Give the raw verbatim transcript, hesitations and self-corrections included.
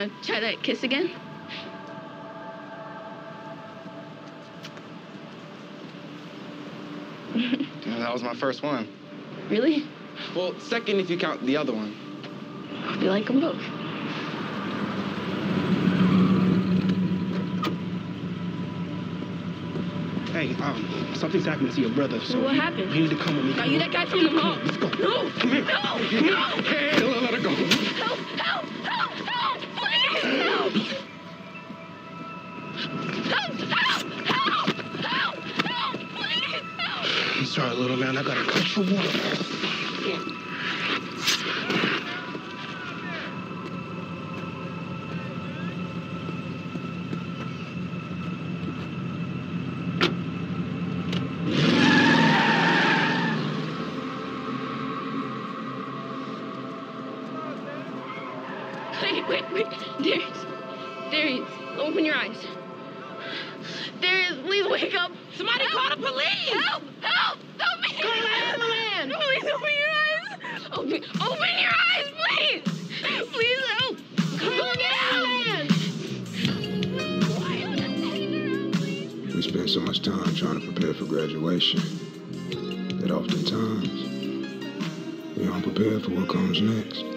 Try that kiss again? Yeah, that was my first one. Really? Well, second if you count the other one. You like them both? Hey, um, something's happening to your brother, so... What happened? You need to come with me. Are you that guy from the mall? Let's go. No! Come here. No! Come here. No! Hey, let her go. Help! Help! Help! Help! Please! Help! Help! Help! Help! Help! Help! Please! Help! I'm sorry, little man. I gotta cut your water. Wait, wait, wait. There he is. There he is. Open your eyes. There he is. Please wake up. Somebody help. Call the police. Help! Help! Help me! Call the ambulance. Please open your eyes. Open, open your eyes, please. Please help. Call the ambulance. We spend so much time trying to prepare for graduation that oftentimes we aren't prepared for what comes next.